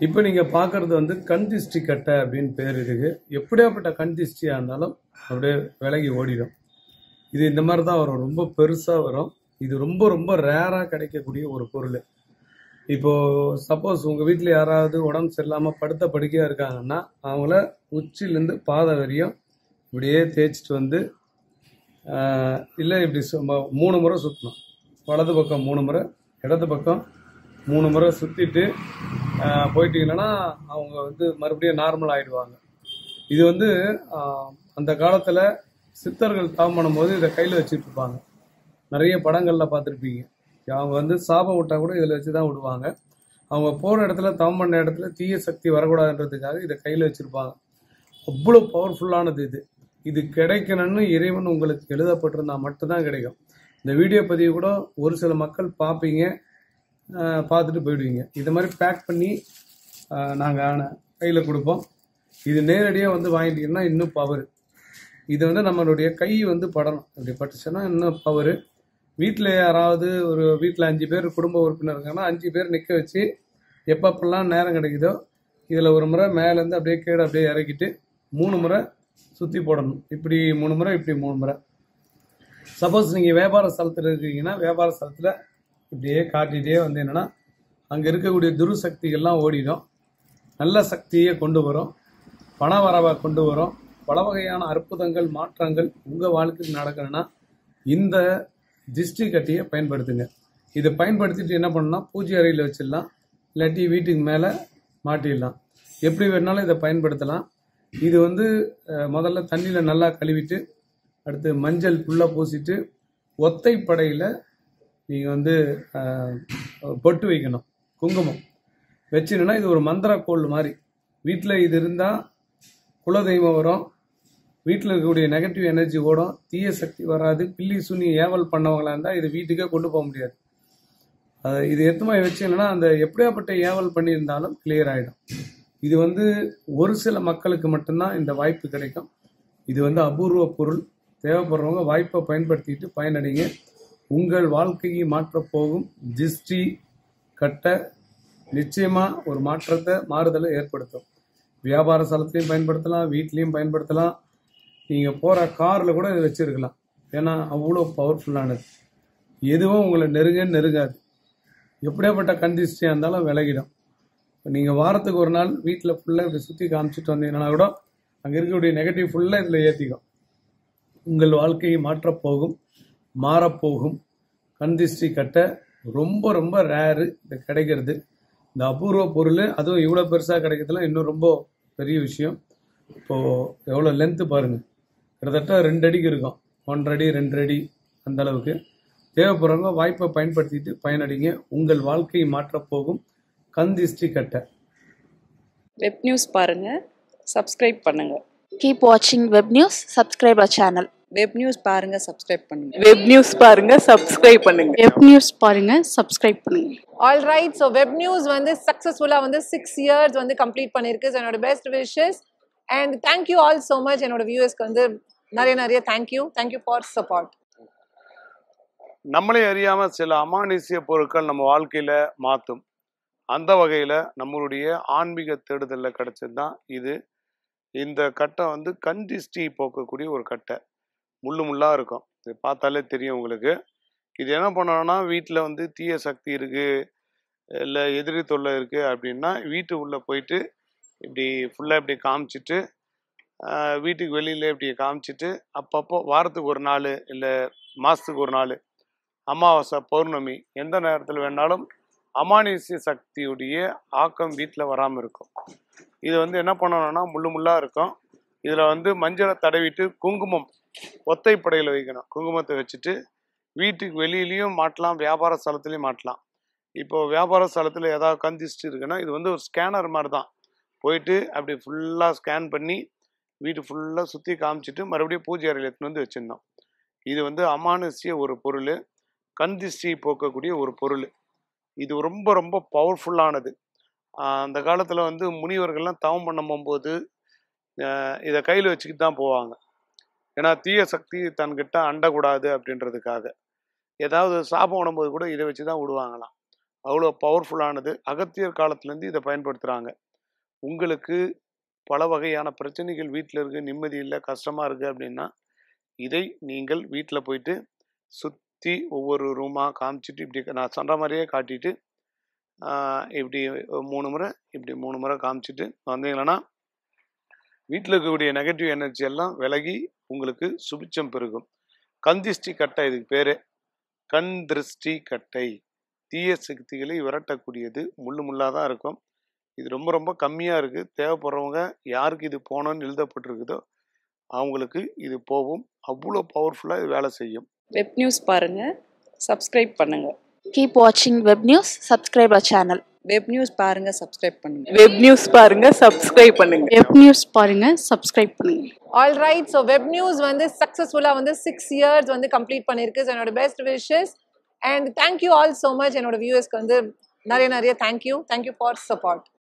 இப்போ நீங்க பார்க்கறது வந்து கண் திஷ்டி கட்டை அப்படின்னு பேர் இதுக்கு. எப்படியாப்பட்ட கண் திஷ்டியா இருந்தாலும் அப்படியே விலகி ஓடிடும். இது இந்த மாதிரி தான் வரும், ரொம்ப பெருசா வரும். இது ரொம்ப ரொம்ப ரேரா கிடைக்கக்கூடிய ஒரு பொருள். இப்போ சப்போஸ் உங்க வீட்டில் யாராவது உடம்பு சரியில்லாம படுத்த படுக்கையா இருக்காங்கன்னா அவங்கள உச்சிலேருந்து பாதை வரையும் இப்படியே தேய்ச்சிட்டு வந்து இல்லை இப்படி 3 முறை சுற்றணும். வலது பக்கம் 3 முறை, இடது பக்கம் 3 முறை சுற்றிட்டு போயிட்டீங்கன்னா அவங்க வந்து மறுபடியும் நார்மல் ஆகிடுவாங்க. இது வந்து அந்த காலத்தில் சித்தர்கள் தவம் பண்ணும்போது இதை கையில் வச்சுட்டு இருப்பாங்க. நிறைய படங்களில் பார்த்துருப்பீங்க. அவங்க வந்து சாபம் விட்டால் கூட இதில் வச்சு தான் விடுவாங்க. அவங்க போகிற இடத்துல தவம் பண்ண இடத்துல தீய சக்தி வரக்கூடாதுன்றதுக்காக இதை கையில் வச்சுருப்பாங்க. அவ்வளோ பவர்ஃபுல்லானது இது. இது கிடைக்கணும்னு இறைவன் உங்களுக்கு எழுதப்பட்டிருந்தா மட்டும்தான் கிடைக்கும். இந்த வீடியோ பதிவு கூட ஒரு சில மக்கள் பார்ப்பீங்க, பார்த்துட்டு போயிடுவீங்க. இது மாதிரி பேக் பண்ணி நாங்கள் கையில் கொடுப்போம். இது நேரடியாக வந்து வாங்கிட்டீங்கன்னா இன்னும் பவர். இது வந்து நம்மளுடைய கை வந்து படணும். அப்படி பட்டுச்சுன்னா இன்னும் பவர். வீட்டில் யாராவது ஒரு வீட்டில் 5 பேர் குடும்ப உறுப்பினர் இருக்காங்கன்னா 5 பேர் நிற்க வச்சு எப்பப்பெல்லாம் நேரம் கிடைக்குதோ இதில் ஒரு முறை மேலேருந்து அப்படியே கீழே அப்படியே இறக்கிட்டு 3 முறை சுற்றி போடணும். இப்படி 3 முறை, இப்படி 3 முறை. சப்போஸ் நீங்கள் வியாபார ஸ்தலத்தில் இருக்கீங்கன்னா வியாபார ஸ்தலத்தில் இப்படியே காட்டிகிட்டே வந்து என்னென்னா அங்கே இருக்கக்கூடிய துருசக்திகள்லாம் ஓடிடும். நல்ல சக்தியை கொண்டு வரும், பண வரவை கொண்டு வரும். பல வகையான அற்புதங்கள் மாற்றங்கள் உங்கள் வாழ்க்கையில் நடக்கணும்னா இந்த திஷ்டி கட்டியை பயன்படுத்துங்க. இதை பயன்படுத்திட்டு என்ன பண்ணணும்னா பூஜை அறையில் வச்சிடலாம், இல்லாட்டி வீட்டுக்கு மேலே மாட்டிடலாம். எப்படி வேணாலும் இதை பயன்படுத்தலாம். இது வந்து முதல்ல தண்ணியில் நல்லா கழுவிட்டு அடுத்து மஞ்சள் ஃபுல்லாக பூசிட்டு ஒத்தைப்படையில் நீங்கள் வந்து பொட்டு வைக்கணும். குங்குமம் வச்சுன்னா இது ஒரு மந்திர கோள் மாதிரி. வீட்டில் இது இருந்தால் குலதெய்வம் வரும், வீட்டில் இருக்கக்கூடிய நெகட்டிவ் எனர்ஜி ஓடும், தீய சக்தி வராது. பில்லி சுனி ஏவல் பண்ணவங்களா இருந்தால் இது வீட்டுக்கே கொண்டு போக முடியாது. இது எத்தமாக வச்சுன்னா அந்த எப்படியாப்பட்ட ஏவல் பண்ணியிருந்தாலும் கிளியர் ஆகிடும். இது வந்து ஒரு சில மக்களுக்கு மட்டும்தான் இந்த வாய்ப்பு கிடைக்கும். இது வந்து அபூர்வ பொருள். தேவைப்படுறவங்க வாய்ப்பை பயன்படுத்திட்டு பயனடைங்க. உங்கள் வாழ்க்கையை மாற்றப் போகும் திஷ்டி கட்டை நிச்சயமாக ஒரு மாற்றத்தை மாறுதலை ஏற்படுத்தும். வியாபார ஸ்தலத்தையும் பயன்படுத்தலாம், வீட்லேயும் பயன்படுத்தலாம். நீங்கள் போகிற காரில் கூட இதை வச்சுருக்கலாம். ஏன்னா அவ்வளோ பவர்ஃபுல்லானது. எதுவும் உங்களை நெருங்காது. எப்படியாப்பட்ட கண் திஷ்டியாக இருந்தாலும் விலகிடும். நீங்கள் வாரத்துக்கு ஒரு நாள் வீட்டில் ஃபுல்லாக இப்படி சுற்றி காமிச்சிட்டு வந்தீங்கன்னா கூட அங்கே இருக்கக்கூடிய நெகட்டிவ் ஃபுல்லாக இதில் ஏற்றிக்கும். உங்கள் வாழ்க்கையை மாற்றப்போகும், மாறப்போகும் கண் திஷ்டி கட்டை ரொம்ப ரொம்ப ரேரு இது கிடைக்கிறது. இந்த அபூர்வ பொருள், அதுவும் இவ்வளோ பெருசாக கிடைக்கிறதுலாம் இன்னும் ரொம்ப பெரிய விஷயம். இப்போது எவ்வளோ லென்த்து பாருங்கள், கிட்டத்தட்ட 2 அடிக்கு இருக்கும். 1.5 அடி 2 அடி அந்த அளவுக்கு. தேவைப்படுறவங்க வாய்ப்பை பயன்படுத்திட்டு பயனடைங்க. உங்கள் வாழ்க்கையை மாற்றப்போகும் கண் திஷ்டி கட்டை. வெப் நியூஸ் பாருங்க, சப்ஸ்கிரைப் பண்ணுங்க. Keep watching web news, subscribe our channel. Web news பாருங்க, சப்ஸ்கிரைப் பண்ணுங்க. வெப் நியூஸ் பாருங்க, சப்ஸ்கிரைப் பண்ணுங்க. Web news பாருங்க, subscribe பண்ணுங்க. All right. So web news வந்து சக்ஸஸ்ஃபுல்லாக வந்து 6 years வந்து கம்ப்ளீட் பண்ணியிருக்கு. ஸோ என்னோட best wishes and thank you all so much. என்னோட வியூவர்ஸ்க்கு வந்து நிறைய தேங்க்யூ ஃபார் சப்போர்ட். நம்மளே அறியாமல் சில அமானுஷ்ய பொருட்கள் நம்ம வாழ்க்கையில் மாற்றும். அந்த வகையில் நம்மளுடைய ஆன்மீக தேடுதலில் கிடைச்சது தான் இது. இந்த கட்டை வந்து கண் திஷ்டி போக்கக்கூடிய ஒரு கட்டை. முள்ளாக இருக்கும். இது பார்த்தாலே தெரியும் உங்களுக்கு. இது என்ன பண்ணணும்னா வீட்டில் வந்து தீய சக்தி இருக்குது, இல்லை எதிரி தொல்லை இருக்குது அப்படின்னா வீட்டு உள்ளே போயிட்டு இப்படி ஃபுல்லாக இப்படி காமிச்சிட்டு வீட்டுக்கு வெளியில் இப்படி காமிச்சிட்டு அப்பப்போ வாரத்துக்கு ஒரு நாள் இல்லை மாதத்துக்கு ஒரு நாள் அமாவாசை பௌர்ணமி எந்த நேரத்தில் வேணாலும் அமானுஷ்ய சக்தியுடைய ஆக்கம் வீட்டில் வராமல் இருக்கும். இது வந்து என்ன பண்ணணும்னா முள்ளாக இருக்கும். இதில் வந்து மஞ்சளை தடவிட்டு குங்குமம் ஒத்தைப்படையில் வைக்கணும். குங்குமத்தை வச்சுட்டு வீட்டுக்கு வெளியிலையும் மாட்டலாம், வியாபார ஸ்தலத்துலேயும் மாட்டலாம். இப்போது வியாபார ஸ்தலத்தில் ஏதாவது கண் திஷ்டி இருக்குன்னா இது வந்து ஒரு ஸ்கேனர் மாதிரி தான். போயிட்டு அப்படி ஃபுல்லாக ஸ்கேன் பண்ணி வீட்டு ஃபுல்லாக சுற்றி காமிச்சிட்டு மறுபடியும் பூஜை அறையில் எடுத்துன்னு வந்து வச்சிடணும். இது வந்து அமானுஷ்ய ஒரு பொருள், கண் திஷ்டி போக்கக்கூடிய ஒரு பொருள். இது ரொம்ப ரொம்ப பவர்ஃபுல்லானது. அந்த காலத்தில் வந்து முனிவர்கள்லாம் தவம் பண்ண போகும்போது இதை கையில் வச்சுக்கிட்டு தான் போவாங்க. ஏன்னா தீய சக்தி தன்கிட்ட அண்டக்கூடாது அப்படின்றதுக்காக. ஏதாவது சாபம் விடும்போது கூட இதை வச்சு தான் விடுவாங்களாம். அவ்வளோ பவர்ஃபுல்லானது. அகத்தியர் காலத்துலேருந்து இதை பயன்படுத்துகிறாங்க. உங்களுக்கு பல வகையான பிரச்சனைகள் வீட்டில் இருக்குது, நிம்மதி இல்லை, கஷ்டமாக இருக்குது அப்படின்னா இதை நீங்கள் வீட்டில் போயிட்டு சுற்றி ஒவ்வொரு ரூமாக காமிச்சிட்டு இப்படி நான் சொல்கிற மாதிரியே காட்டிட்டு இப்படி 3 முறை இப்படி 3 முறை காமிச்சிட்டு வந்தீங்கன்னா வீட்டில் இருக்கக்கூடிய நெகட்டிவ் எனர்ஜி எல்லாம் விலகி உங்களுக்கு சுபிச்சம் பெருகும். கண் திருஷ்டி கட்டை இதுக்கு பேர். கண் திருஷ்டி கட்டை தீய சக்திகளை விரட்டக்கூடியது. முள்ளாக தான் இருக்கும். இது ரொம்ப ரொம்ப கம்மியாக இருக்குது. தேவைப்படுறவங்க யாருக்கு இது போகணும்னு எழுதப்பட்டிருக்குதோ அவங்களுக்கு இது போகும். அவ்வளோ பவர்ஃபுல்லாக இது வேலை செய்யும். வெப் நியூஸ் பாருங்க, சப்ஸ்கிரைப் பண்ணுங்க. Keep watching Web News. Subscribe our channel. Web news பாருங்க, சப்ஸ்கிரைப் பண்ணுங்க. வெப் நியூஸ் பாருங்க, சப்ஸ்கிரைப் பண்ணுங்க. Web News பாருங்க, subscribe பண்ணுங்க. All right. So web news வந்து சக்ஸஸ்ஃபுல்லாக வந்து 6 years வந்து கம்ப்ளீட் பண்ணியிருக்கு. ஸோ என்னோட best wishes and thank you all so much. என்னோட வியூவர்ஸ்க்கு வந்து நிறைய தேங்க்யூ ஃபார் சப்போர்ட்.